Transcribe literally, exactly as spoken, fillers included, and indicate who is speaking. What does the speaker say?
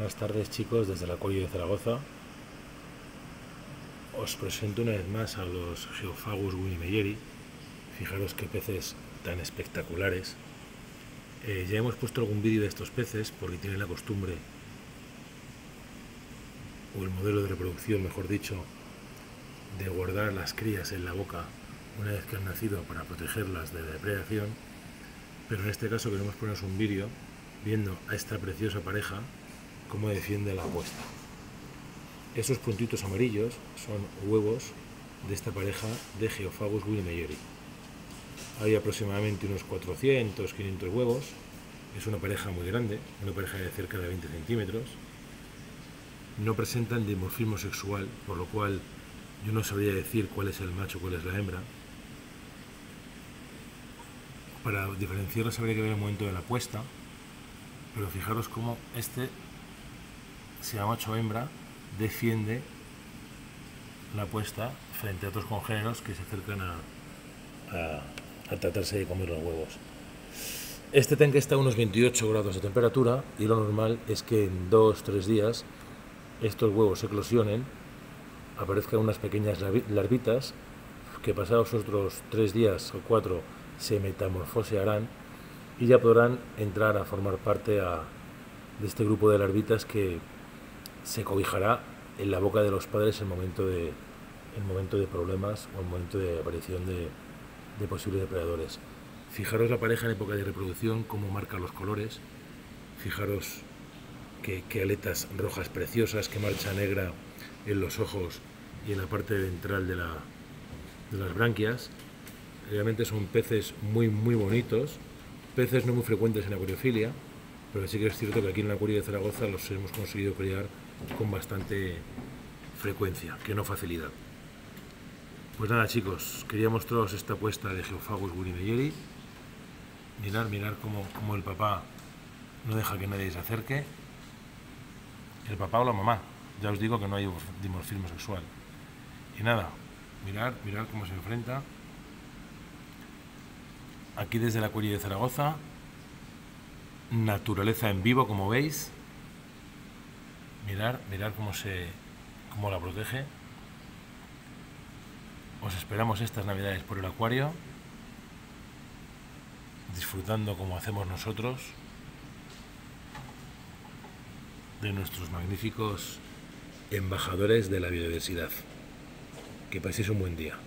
Speaker 1: Buenas tardes, chicos, desde el Acuario de Zaragoza. Os presento una vez más a los Geophagus winnemeyeri. Fijaros qué peces tan espectaculares. Eh, ya hemos puesto algún vídeo de estos peces porque tienen la costumbre, o el modelo de reproducción, mejor dicho, de guardar las crías en la boca una vez que han nacido para protegerlas de la depredación. Pero en este caso queremos poneros un vídeo viendo a esta preciosa pareja cómo defiende la puesta. Esos puntitos amarillos son huevos de esta pareja de Geophagus winnemeyeri. Hay aproximadamente unos cuatrocientos a quinientos huevos. Es una pareja muy grande, una pareja de cerca de veinte centímetros. No presentan dimorfismo sexual, por lo cual yo no sabría decir cuál es el macho, cuál es la hembra. Para diferenciarlos habría que ver el momento de la puesta, pero fijaros cómo este, sea macho o hembra, defiende la puesta frente a otros congéneros que se acercan a, a, a tratarse de comer los huevos. Este tanque está a unos veintiocho grados de temperatura y lo normal es que en dos a tres días estos huevos eclosionen, aparezcan unas pequeñas larvitas que pasados otros tres días o cuatro se metamorfosearán y ya podrán entrar a formar parte a, de este grupo de larvitas que se cobijará en la boca de los padres en momento de, en momento de problemas o en momento de aparición de, de posibles depredadores. Fijaros la pareja en época de reproducción, cómo marca los colores. Fijaros qué, qué aletas rojas preciosas, qué marcha negra en los ojos y en la parte ventral de, la, de las branquias. Realmente son peces muy muy bonitos, peces no muy frecuentes en acuariofilia, pero sí que es cierto que aquí en el Acuario de Zaragoza los hemos conseguido criar con bastante frecuencia, que no facilidad. Pues nada, chicos, quería mostraros esta puesta de Geophagus winnemeyeri. Mirar, mirar cómo, cómo el papá no deja que nadie se acerque. El papá o la mamá, ya os digo que no hay dimorfismo sexual. Y nada, mirar, mirar cómo se enfrenta. Aquí desde el Acuario de Zaragoza, naturaleza en vivo, como veis. Mirar, mirar cómo se, cómo la protege. Os esperamos estas navidades por el acuario, disfrutando como hacemos nosotros de nuestros magníficos embajadores de la biodiversidad. Que paséis un buen día.